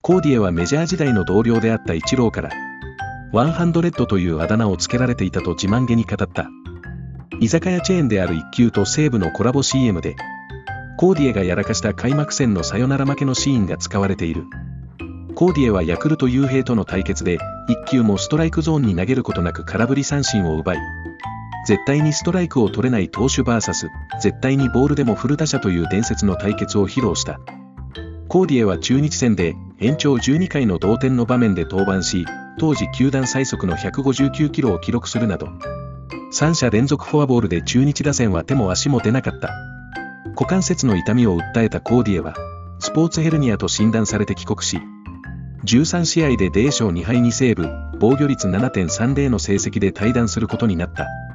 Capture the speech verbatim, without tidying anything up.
コーディエはメジャー時代の同僚であったイチローから、ひゃくというあだ名をつけられていたと自慢げに語った。居酒屋チェーンである一休と西武のコラボ シーエム で、コーディエがやらかした開幕戦のサヨナラ負けのシーンが使われている。コーディエはヤクルト雄平との対決で、一球もストライクゾーンに投げることなく空振り三振を奪い、絶対にストライクを取れない投手 ブイエス 絶対にボールでも振る打者という伝説の対決を披露した。コーディエは中日戦で延長じゅうにかいの同点の場面で登板し、当時球団最速のひゃくごじゅうきゅうキロを記録するなど、さんしゃ連続フォアボールで中日打線は手も足も出なかった。股関節の痛みを訴えたコーディエは、スポーツヘルニアと診断されて帰国し、じゅうさんしあいでゼロしょうにはいにセーブ、防御率 ななてんさんゼロ の成績で退団することになった。